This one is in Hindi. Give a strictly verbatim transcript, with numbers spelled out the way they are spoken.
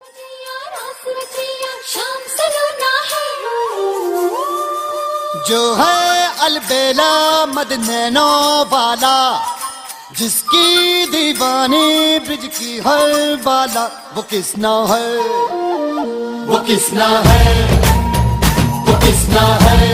जो है अलबेला मदनैनो वाला, जिसकी दीवानी ब्रिज की हर बाला, वो किसना है, वो किसना है, वो किसना है।